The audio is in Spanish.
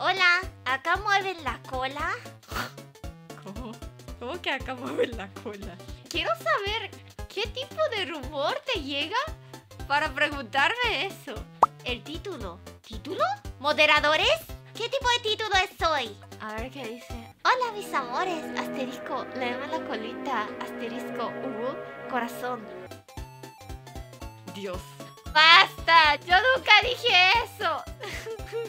Hola, ¿acá mueven la cola? ¿Cómo? ¿Cómo que acá mueven la cola? Quiero saber qué tipo de rumor te llega para preguntarme eso. El título. ¿Título? ¿Moderadores? ¿Qué tipo de título es hoy? A ver qué dice. Hola mis amores, asterisco, leemos la colita, asterisco, corazón. Dios. ¡Basta! ¡Yo nunca dije eso!